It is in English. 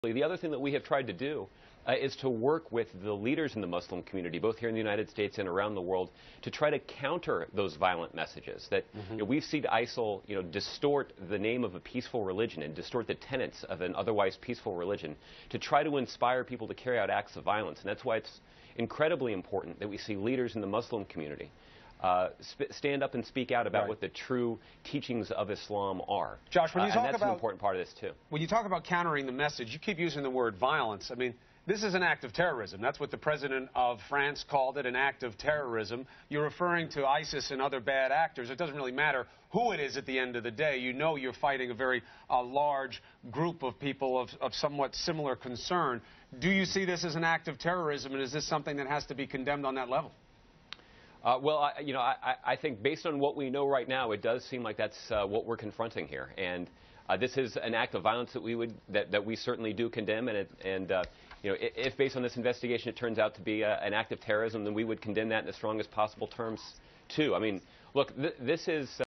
The other thing that we have tried to do is to work with the leaders in the Muslim community, both here in the United States and around the world, to try to counter those violent messages that we've seen ISIL distort the name of a peaceful religion and distort the tenets of an otherwise peaceful religion to try to inspire people to carry out acts of violence. And that's why it's incredibly important that we see leaders in the Muslim community stand up and speak out about what the true teachings of Islam are. Josh, when you talk and that's about an important part of this, too. When you talk about countering the message, you keep using the word violence. I mean, this is an act of terrorism. That's what the president of France called it, an act of terrorism. You're referring to ISIS and other bad actors. It doesn't really matter who it is at the end of the day. You know you're fighting a very large group of people of somewhat similar concern. Do you see this as an act of terrorism, and is this something that has to be condemned on that level? I think based on what we know right now, it does seem like that's what we're confronting here. And this is an act of violence that we certainly do condemn. And if based on this investigation it turns out to be an act of terrorism, then we would condemn that in the strongest possible terms, too. I mean, look, this is